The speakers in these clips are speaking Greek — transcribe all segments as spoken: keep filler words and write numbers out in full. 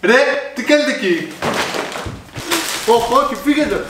Ρε, τι κάνετε εκεί? Όχι, όχι, φύγετε.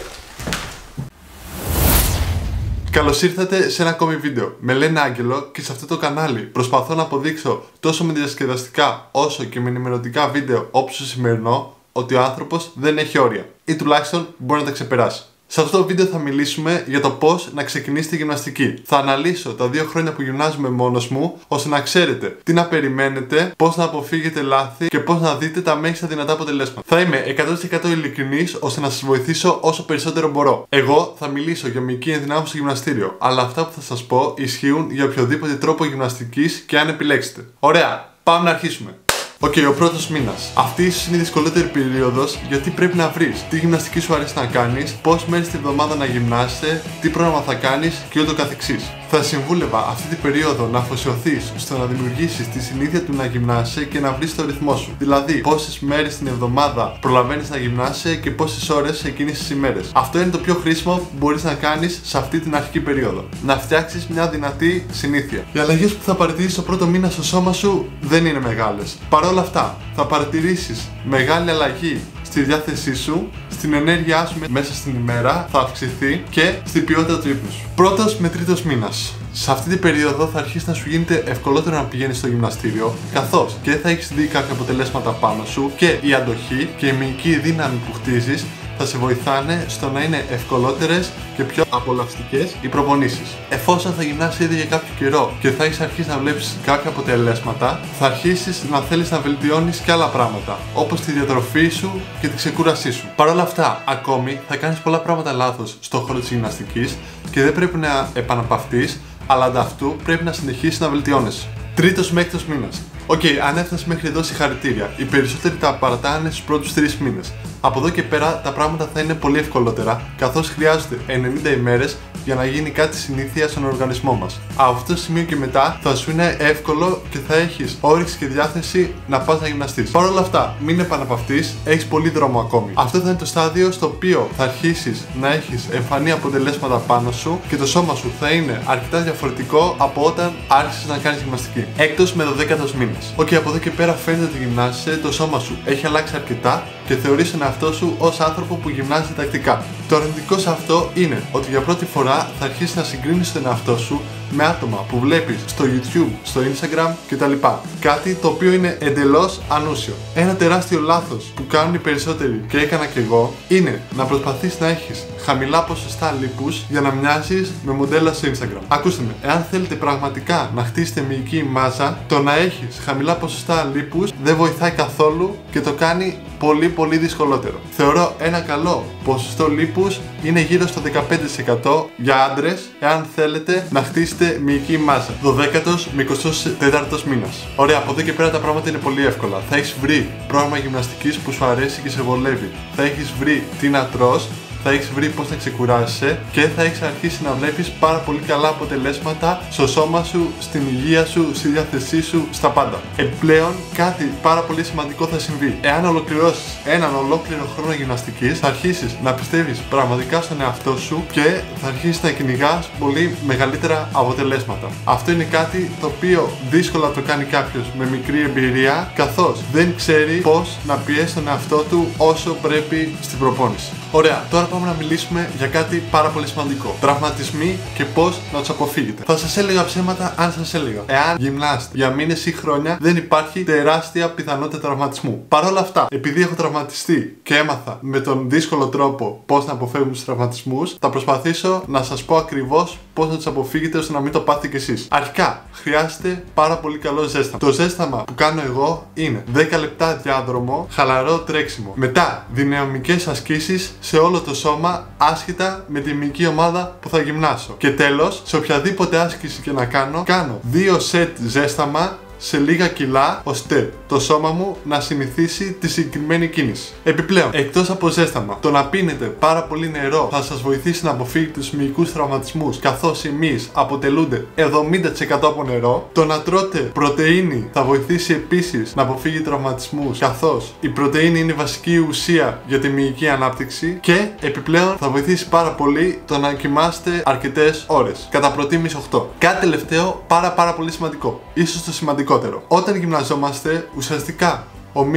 Καλώς ήρθατε σε ένα ακόμη βίντεο. Με λένε Άγγελο και σε αυτό το κανάλι προσπαθώ να αποδείξω τόσο με διασκεδαστικά όσο και με ενημερωτικά βίντεο όπως το σημερινό ότι ο άνθρωπος δεν έχει όρια ή τουλάχιστον μπορεί να τα ξεπεράσει. Σε αυτό το βίντεο θα μιλήσουμε για το πώς να ξεκινήσετε γυμναστική. Θα αναλύσω τα δύο χρόνια που γυμνάζομαι μόνος μου, ώστε να ξέρετε τι να περιμένετε, πώς να αποφύγετε λάθη και πώς να δείτε τα μέγιστα δυνατά αποτελέσματα. Θα είμαι εκατό τοις εκατό ειλικρινής ώστε να σας βοηθήσω όσο περισσότερο μπορώ. Εγώ θα μιλήσω για μυϊκή ενδυνάμωση στο γυμναστήριο, αλλά αυτά που θα σας πω ισχύουν για οποιοδήποτε τρόπο γυμναστικής και αν επιλέξετε. Ωραία, πάμε να αρχίσουμε. Οκ, okay, ο πρώτος μήνας. Αυτή ίσως είναι η δυσκολότερη περίοδος γιατί πρέπει να βρεις τι γυμναστική σου αρέσει να κάνεις, πόσες μέρες την εβδομάδα να γυμνάσαι, τι πρόγραμμα θα κάνεις και ούτω καθεξής. Θα συμβούλευα αυτή την περίοδο να αφοσιωθείς στο να δημιουργήσεις τη συνήθεια του να γυμνάσαι και να βρεις το ρυθμό σου. Δηλαδή, πόσες μέρες την εβδομάδα προλαβαίνεις να γυμνάσαι και πόσες ώρες εκείνες τις ημέρες. Αυτό είναι το πιο χρήσιμο που μπορείς να κάνεις σε αυτή την αρχική περίοδο. Να φτιάξεις μια δυνατή συνήθεια. Οι αλλαγές που θα παρατηρήσεις το πρώτο μήνα στο σώμα σου δεν είναι μεγάλες. Παρ' όλα αυτά, θα παρατηρήσεις μεγάλη αλλαγή στη διάθεσή σου, στην ενέργειά σου μέσα στην ημέρα θα αυξηθεί και στην ποιότητα του ύπνου σου. Πρώτος με τρίτος μήνας. Σε αυτή την περίοδο θα αρχίσει να σου γίνεται ευκολότερο να πηγαίνεις στο γυμναστήριο, καθώς και θα έχεις δει κάποια αποτελέσματα πάνω σου και η αντοχή και η μυϊκή δύναμη που χτίζεις θα σε βοηθάνε στο να είναι ευκολότερες και πιο απολαυστικές οι προπονήσεις. Εφόσον θα γυμνάσεις ήδη για κάποιο καιρό και θα έχεις αρχίσει να βλέπεις κάποια αποτελέσματα, θα αρχίσεις να θέλεις να βελτιώνεις και άλλα πράγματα, όπως τη διατροφή σου και τη ξεκούρασή σου. Παρ' όλα αυτά, ακόμη θα κάνεις πολλά πράγματα λάθος στον χώρο της γυμναστικής και δεν πρέπει να επαναπαυτείς, αλλά ανταυτού πρέπει να συνεχίσεις να βελτιώνεσαι. Τρίτος με έκτος μήνας. Οκ, okay, αν έφτασες μέχρι εδώ, συγχαρητήρια. Οι περισσότεροι τα παρατάνε στους πρώτους τρεις μήνες. Από εδώ και πέρα τα πράγματα θα είναι πολύ ευκολότερα, καθώς χρειάζονται ενενήντα ημέρες για να γίνει κάτι συνήθεια στον οργανισμό μας. Από αυτό το σημείο και μετά θα σου είναι εύκολο και θα έχεις όρεξη και διάθεση να πας να γυμναστείς. Παρ' όλα αυτά, μην επαναπαυτείς, έχεις πολύ δρόμο ακόμη. Αυτό θα είναι το στάδιο στο οποίο θα αρχίσεις να έχεις εμφανή αποτελέσματα πάνω σου και το σώμα σου θα είναι αρκετά διαφορετικό από όταν άρχισες να κάνεις γυμναστική. Έκτος με δωδέκατος μήνας. Οκ, okay, από εδώ και πέρα φαίνεται ότι γυμνάζεσαι, το σώμα σου έχει αλλάξει αρκετά και θεωρείς τον εαυτό σου ως άνθρωπο που γυμνάζεται τακτικά. Το αρνητικό σε αυτό είναι ότι για πρώτη φορά θα αρχίσεις να συγκρίνεις τον εαυτό σου με άτομα που βλέπεις στο YouTube, στο Instagram κτλ. Κάτι το οποίο είναι εντελώς ανούσιο. Ένα τεράστιο λάθος που κάνουν οι περισσότεροι και έκανα και εγώ είναι να προσπαθείς να έχεις χαμηλά ποσοστά λίπους για να μοιάζεις με μοντέλα στο Instagram. Ακούστε με, εάν θέλετε πραγματικά να χτίσετε μυϊκή μάζα, το να έχεις χαμηλά ποσοστά λίπους δεν βοηθάει καθόλου και το κάνει πολύ πολύ δυσκολότερο. Θεωρώ ένα καλό ποσοστό λίπους είναι γύρω στο δεκαπέντε τοις εκατό για άντρες, εάν θέλετε να χτίσετε μυϊκή μάζα. δωδέκατος με εικοστός τέταρτος μήνας. Ωραία, από εδώ και πέρα τα πράγματα είναι πολύ εύκολα. Θα έχεις βρει πρόγραμμα γυμναστικής που σου αρέσει και σε βολεύει. Θα έχεις βρει τι να τρως, θα έχεις βρει πώς να ξεκουράζεσαι και θα έχεις αρχίσει να βλέπεις πάρα πολύ καλά αποτελέσματα στο σώμα σου, στην υγεία σου, στη διάθεσή σου, στα πάντα. Επιπλέον, κάτι πάρα πολύ σημαντικό θα συμβεί. Εάν ολοκληρώσεις έναν ολόκληρο χρόνο γυμναστικής, θα αρχίσεις να πιστεύεις πραγματικά στον εαυτό σου και θα αρχίσεις να κυνηγάς πολύ μεγαλύτερα αποτελέσματα. Αυτό είναι κάτι το οποίο δύσκολα το κάνει κάποιος με μικρή εμπειρία, καθώς δεν ξέρει πώς να πιέσει τον εαυτό του όσο πρέπει στην προπόνηση. Ωραία, τώρα πάμε να μιλήσουμε για κάτι πάρα πολύ σημαντικό. Τραυματισμοί και πώς να τους αποφύγετε. Θα σας έλεγα ψέματα αν σας έλεγα. Εάν γυμνάστε για μήνες ή χρόνια, δεν υπάρχει τεράστια πιθανότητα τραυματισμού. Παρ' όλα αυτά, επειδή έχω τραυματιστεί και έμαθα με τον δύσκολο τρόπο πώς να αποφεύγουμε τους τραυματισμούς, θα προσπαθήσω να σας πω ακριβώς πώς να τους αποφύγετε ώστε να μην το πάθετε κι εσείς. Αρχικά, χρειάζεται πάρα πολύ καλό ζέσταμα. Το ζέσταμα που κάνω εγώ είναι δέκα λεπτά διάδρομο, χαλαρό τρέξιμο. Μετά, δυναμικές ασκήσεις σε όλο το σώμα, άσχετα με τη μυϊκή ομάδα που θα γυμνάσω. Και τέλος, σε οποιαδήποτε άσκηση και να κάνω, κάνω δύο σετ ζέσταμα σε λίγα κιλά, ώστε το σώμα μου να συνηθίσει τη συγκεκριμένη κίνηση. Επιπλέον, εκτός από ζέσταμα, το να πίνετε πάρα πολύ νερό θα σας βοηθήσει να αποφύγετε τους μυϊκούς τραυματισμούς, καθώς οι μυς αποτελούνται εβδομήντα τοις εκατό από νερό. Το να τρώτε πρωτεΐνη θα βοηθήσει επίσης να αποφύγει τραυματισμούς, καθώς η πρωτεΐνη είναι η βασική ουσία για τη μυϊκή ανάπτυξη. Και επιπλέον θα βοηθήσει πάρα πολύ το να κοιμάστε αρκετές ώρες, κατά προτίμηση οκτώ. Κάτι τελευταίο πάρα πάρα πολύ σημαντικό, ίσως το σημαντικό. Όταν γυμναζόμαστε, ουσιαστικά ο μυς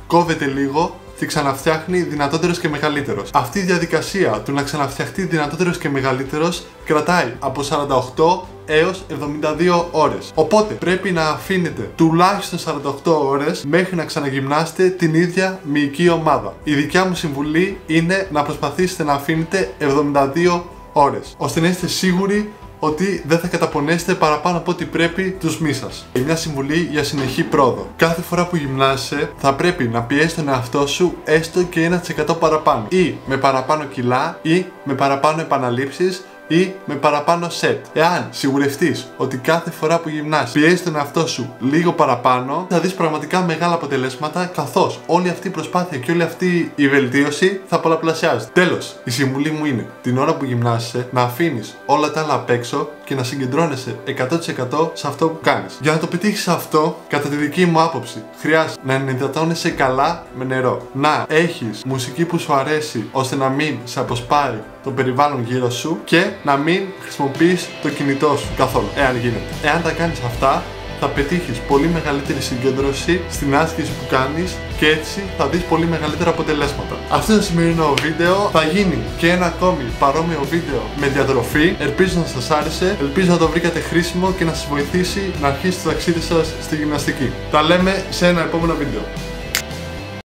κόβεται λίγο και ξαναφτιάχνει δυνατότερος και μεγαλύτερος. Αυτή η διαδικασία του να ξαναφτιαχτεί δυνατότερος και μεγαλύτερος κρατάει από σαράντα οκτώ έως εβδομήντα δύο ώρες. Οπότε πρέπει να αφήνετε τουλάχιστον σαράντα οκτώ ώρες μέχρι να ξαναγυμνάσετε την ίδια μυϊκή ομάδα. Η δικιά μου συμβουλή είναι να προσπαθήσετε να αφήνετε εβδομήντα δύο ώρες, ώστε να είστε σίγουροι ότι δεν θα καταπονέσετε παραπάνω από ό,τι πρέπει τους μυς σας. Μια συμβουλή για συνεχή πρόοδο. Κάθε φορά που γυμνάσαι θα πρέπει να πιέσεις τον εαυτό σου έστω και ένα τοις εκατό παραπάνω. Ή με παραπάνω κιλά ή με παραπάνω επαναλήψεις ή με παραπάνω σετ. Εάν σιγουρευτείς ότι κάθε φορά που γυμνάσεις πιέζεις τον εαυτό σου λίγο παραπάνω, θα δεις πραγματικά μεγάλα αποτελέσματα, καθώς όλη αυτή η προσπάθεια και όλη αυτή η βελτίωση θα πολλαπλασιάζεται. Τέλος, η συμβουλή μου είναι την ώρα που γυμνάσαι να αφήνεις όλα τα άλλα απ' έξω και να συγκεντρώνεσαι εκατό τοις εκατό σε αυτό που κάνεις. Για να το πετύχεις αυτό, κατά τη δική μου άποψη, χρειάζεται να ενυδατώνεσαι καλά με νερό, να έχεις μουσική που σου αρέσει ώστε να μην σε αποσπάρει το περιβάλλον γύρω σου και να μην χρησιμοποιείς το κινητό σου καθόλου, εάν γίνεται. Εάν τα κάνεις αυτά, θα πετύχεις πολύ μεγαλύτερη συγκέντρωση στην άσκηση που κάνεις και έτσι θα δεις πολύ μεγαλύτερα αποτελέσματα. Αυτό είναι το σημερινό βίντεο. Θα γίνει και ένα ακόμη παρόμοιο βίντεο με διατροφή. Ελπίζω να σας άρεσε, ελπίζω να το βρήκατε χρήσιμο και να σας βοηθήσει να αρχίσετε το ταξίδι σας στη γυμναστική. Τα λέμε σε ένα επόμενο βίντεο.